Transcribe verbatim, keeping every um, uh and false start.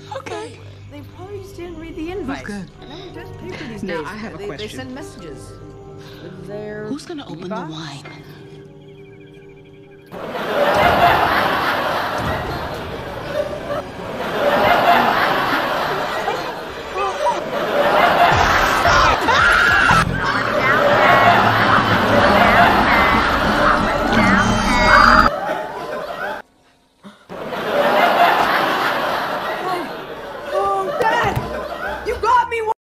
Okay. Well, they probably just didn't read the invite. Okay. No one does paper these Now, days. I have a they, question. They send messages with their Who's gonna open the box? wine?